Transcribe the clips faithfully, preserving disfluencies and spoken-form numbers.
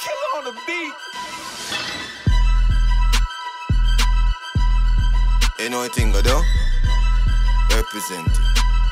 Killer on the beat. You know what thing I do? Represent it.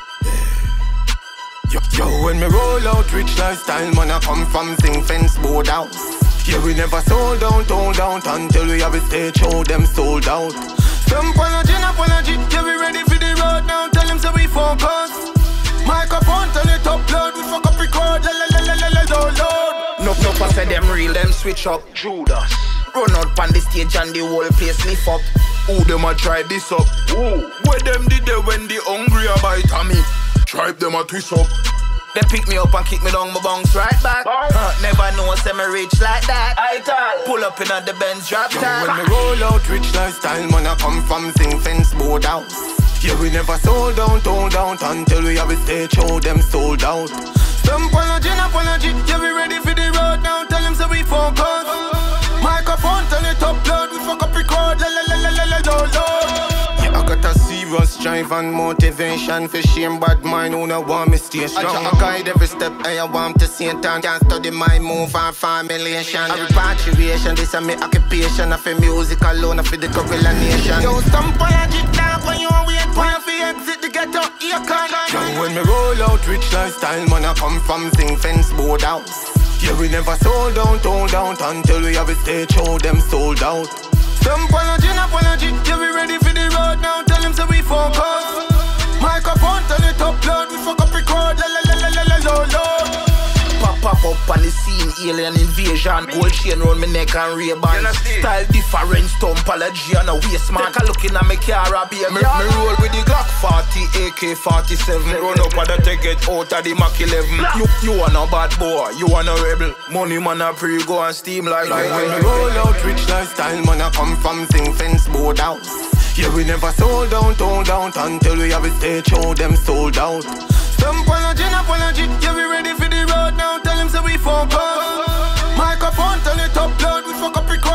Yeah. Yo, yo, when me roll out rich lifestyle, man, I come from sing fence board house. Yeah, we never sold out, hold out until we have a stage show, them sold out. Some apology, apology, yeah, we ready for the road now, tell them so we focus. Microphone, turn it up loud, we fuck up record, la la la la la la load, load. No, no, I say them real, them switch up. Judas. Run out on the stage and the whole place lift up. Who them a try this up? Who? Where them did they when the hungry a bite on me? Tribe them a twist up. They pick me up and kick me down, my bounce right back. Uh, never know say me rich like that. I tell. Pull up in on the Benz drop top. When me roll out rich lifestyle, man, I come from sing fence board house. Yeah, we never sold out, hold out until we have a stage show, them sold out. Some apology, apology, yeah, we ready for the road now, tell them so we focus. Microphone, turn it up loud, we fuck up record, la la la la la la load, load. Yeah, I got a serious drive and motivation for shame bad mind who no want me stay strong. I guide every step and I want to see it and can't study my move and formulation. A repatriation, this is my occupation. I feel music alone, I feel the correlation. Yo, some apology, now when you wait for you fi exit the ghetto, you can't. Yo, when me roll out rich lifestyle, man, I come from sing fence board house. Yeah, we never sold out, hold out until we have a stage show, them sold out. Some apology, apology, yeah, we ready for the road now, tell them so we focus. Microphone, turn it up loud, we fuck up record, la la la la la la load, load. Pop, pop up on the scene, alien invasion. Gold chain round me neck and Ray-Ban. Style different, stumpology and a waist man. Take a look in a me car, a be me, me roll with the Glock forty, A K forty-seven. Run up and take it out of the Mac eleven. You, you are no bad boy, you are no rebel. Money man a pre go and steam like like when we roll out rich lifestyle, man, I come from sing fence board house. Yeah, we never sold out, hold out until we have a stage show, them sold out. Some apology, apology, yeah, we ready for the road now, tell them so we focus. Microphone, turn it up loud, we fuck up record.